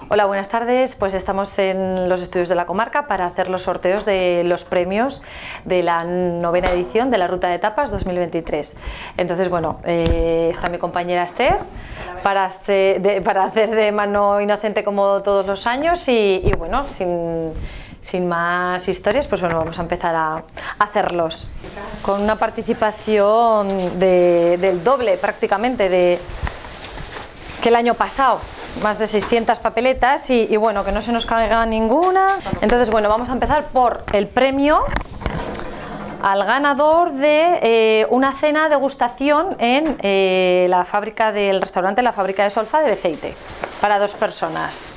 Hola, buenas tardes. Pues estamos en los estudios de la comarca para hacer los sorteos de los premios de la 9ª edición de la Ruta de Tapas 2023. Entonces, bueno, está mi compañera Esther para hacer de mano inocente como todos los años y bueno, sin más historias, pues bueno, vamos a empezar a hacerlos con una participación del doble prácticamente que el año pasado. Más de 600 papeletas y bueno, que no se nos caiga ninguna. Entonces, bueno, vamos a empezar por el premio al ganador de una cena degustación en la fábrica del restaurante La Fábrica de Solfa de Beceite, para 2 personas.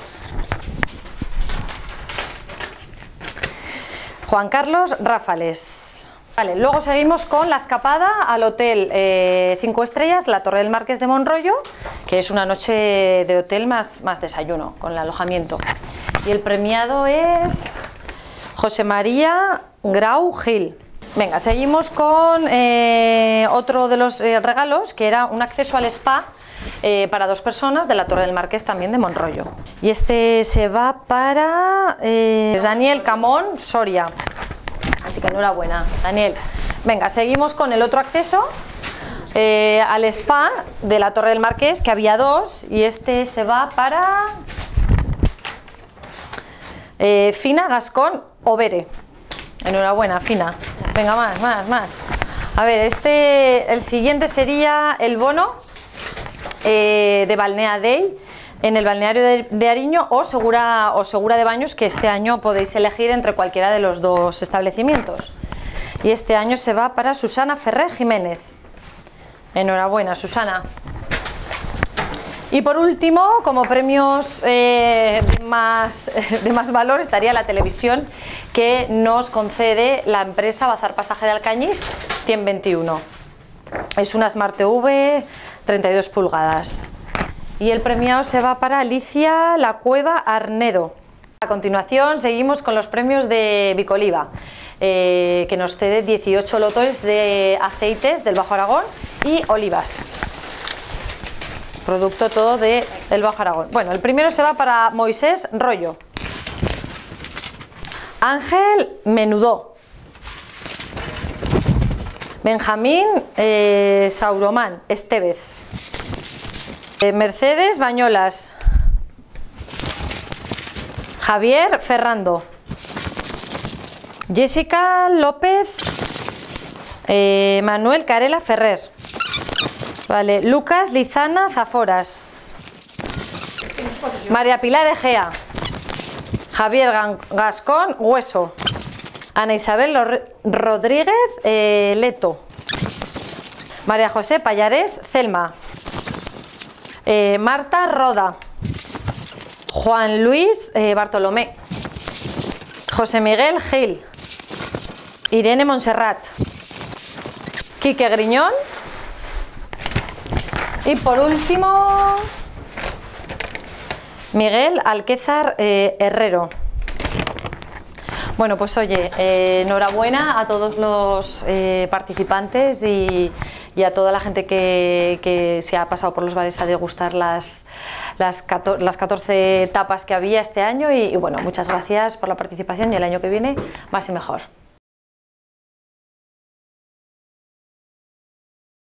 Juan Carlos Ráfales. Vale, luego seguimos con la escapada al hotel 5 estrellas, la Torre del Marqués de Monroyo, que es una noche de hotel más desayuno, con el alojamiento. Y el premiado es José María Grau Gil. Venga, seguimos con otro de los regalos, que era un acceso al spa para 2 personas de la Torre del Marqués también de Monroyo. Y este se va para Daniel Camón Soria. Así que enhorabuena, Daniel. Venga, seguimos con el otro acceso al spa de la Torre del Marqués, que había 2, y este se va para Fina Gascón Overe. Enhorabuena, Fina. Venga, más. A ver, el siguiente sería el bono de Balnea Day en el balneario de Ariño o Segura de Baños, que este año podéis elegir entre cualquiera de los 2 establecimientos. Y este año se va para Susana Ferrer Jiménez. Enhorabuena, Susana. Y por último, como premios de más valor, estaría la televisión que nos concede la empresa Bazar Pasaje de Alcañiz 121. Es una Smart TV 32 pulgadas. Y el premiado se va para Alicia La Cueva Arnedo. A continuación seguimos con los premios de Bicoliva, que nos cede 18 lotes de aceites del Bajo Aragón y olivas. Producto todo del Bajo Aragón. Bueno, el primero se va para Moisés Rollo. Ángel Menudó. Benjamín Sauromán Estevez. Mercedes Bañolas. Javier Ferrando. Jessica López. Manuel Carela Ferrer. Vale, Lucas Lizana Zaforas. María Pilar Egea. Javier Gascón Hueso. Ana Isabel Rodríguez Leto. María José Payares Celma. Marta Roda. Juan Luis Bartolomé. José Miguel Gil. Irene Montserrat. Quique Griñón. Y por último, Miguel Alquézar Herrero. Bueno, pues oye, enhorabuena a todos los participantes y a toda la gente que se ha pasado por los bares a degustar las 14 tapas que había este año y bueno, muchas gracias por la participación y el año que viene más y mejor.